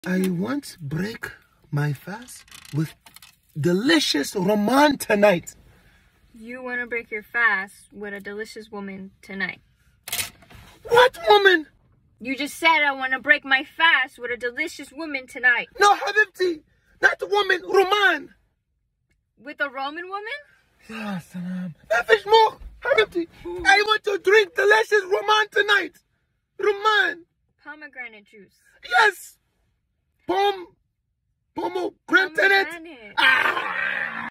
I want to break my fast with delicious Rumman tonight. You want to break your fast with a delicious woman tonight. What woman? You just said I want to break my fast with a delicious woman tonight. No, Habibti. Not woman, Rumman. With a Roman woman? Ya salam. Nafish more, Habibti. I want to drink delicious Rumman tonight. Rumman. Pomegranate juice. Yes. Pomegranate. Pomegranate. Ah.